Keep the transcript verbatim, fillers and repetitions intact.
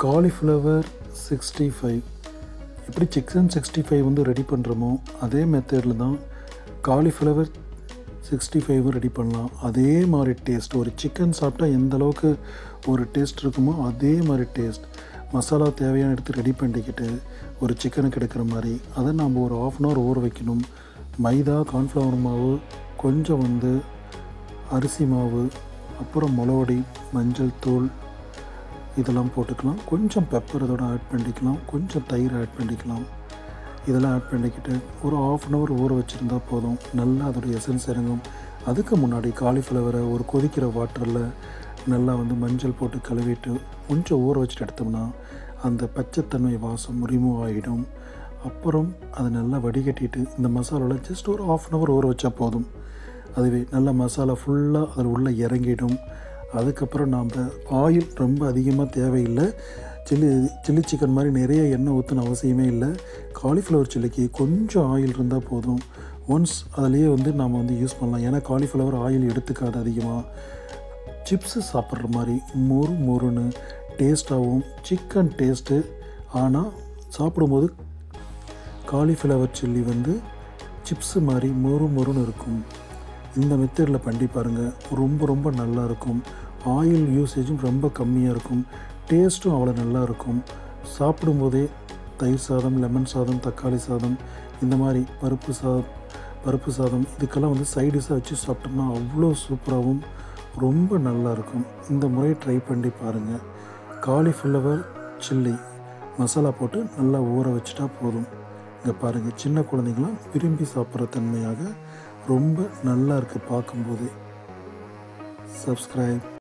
Cauliflower sixty five. எப்படி chicken sixty five வந்து ready பண்ணுறோமோ அதே மெத்தடில் தான் காலிஃப்ளவர் சிக்ஸ்டி ஃபைவும் ரெடி பண்ணலாம். அதே மாதிரி டேஸ்ட், ஒரு சிக்கன் சாப்பிட்டா எந்த அளவுக்கு ஒரு டேஸ்ட் இருக்குமோ அதே மாதிரி டேஸ்ட். மசாலா தேவையான எடுத்து ரெடி பண்ணிக்கிட்டு ஒரு சிக்கனுக்கு எடுக்கிற மாதிரி அதை நம்ம ஒரு ஆஃப் அன் ஹவர் ஊற வைக்கணும். மைதா, கார்ன்ஃப்ளவர் மாவு, கொஞ்சம் வந்து அரிசி மாவு, அப்புறம் மிளகுடி, மஞ்சள் தூள் இதெல்லாம் போட்டுக்கலாம். கொஞ்சம் பெப்பர் இதோட ஆட் பண்ணிக்கலாம். கொஞ்சம் தயிர் ஆட் பண்ணிக்கலாம். இதெல்லாம் ஆட் பண்ணிக்கிட்டு ஒரு ஆஃப் அன் ஹவர் ஊற வச்சுருந்தா போதும். நல்லா அதோடய எசன்ஸ் இறங்கும். அதுக்கு முன்னாடி காலிஃப்ளவரை ஒரு கொதிக்கிற வாட்டரில் நல்லா வந்து மஞ்சள் போட்டு கழுவிட்டு கொஞ்சம் ஊற வச்சுட்டு எடுத்தோம்னா அந்த பச்சைத்தன்மை வாசம் ரிமூவ் ஆகிடும். அப்புறம் அதை நல்லா வடிகட்டிட்டு இந்த மசாலாவில் ஜஸ்ட் ஒரு ஆஃப் அன் ஹவர் ஊற வச்சா போதும். அதுவே நல்லா மசாலா ஃபுல்லாக அதில் உள்ளே இறங்கிடும். அதுக்கப்புறம் நாம் ஆயில் ரொம்ப அதிகமாக தேவையில்லை. சில்லி சில்லி சிக்கன் மாதிரி நிறைய எண்ணெய் ஊற்றணும் அவசியமே இல்லை. காலிஃப்ளவர் சில்லிக்கு கொஞ்சம் ஆயில் இருந்தால் போதும். ஒன்ஸ் அதிலேயே வந்து நாம் வந்து யூஸ் பண்ணலாம். ஏன்னா காலிஃப்ளவர் ஆயில் எடுத்துக்காது அதிகமாக. சிப்ஸு சாப்பிட்ற மாதிரி மொறு மொறுன்னு டேஸ்ட்டாகவும் சிக்கன் டேஸ்ட்டு. ஆனால் சாப்பிடும்போது காலிஃப்ளவர் சில்லி வந்து சிப்ஸு மாதிரி மொறு மொறுன்னு இருக்கும். இந்த மெத்தடில் பண்ணி பாருங்கள், ரொம்ப ரொம்ப நல்லாயிருக்கும். ஆயில் யூசேஜும் ரொம்ப கம்மியாக இருக்கும். டேஸ்ட்டும் அவ்வளோ நல்லாயிருக்கும். சாப்பிடும்போதே தயிர் சாதம், லெமன் சாதம், தக்காளி சாதம், இந்த மாதிரி பருப்பு சாதம் பருப்பு சாதம் இதுக்கெல்லாம் வந்து சைடிஷாக வச்சு சாப்பிட்டோம்னா அவ்வளோ சூப்பராகவும் ரொம்ப நல்லாயிருக்கும். இந்த முறையை ட்ரை பண்ணி பாருங்கள். காலிஃப்ளவர் சில்லி மசாலா போட்டு நல்லா ஊற வச்சுட்டா போதும். இங்கே பாருங்கள், சின்ன குழந்தைங்களாம் விரும்பி சாப்பிட்ற தன்மையாக ரொம்ப நல்லா இருக்குது பார்க்கும்போதே. சப்ஸ்கிரைப்.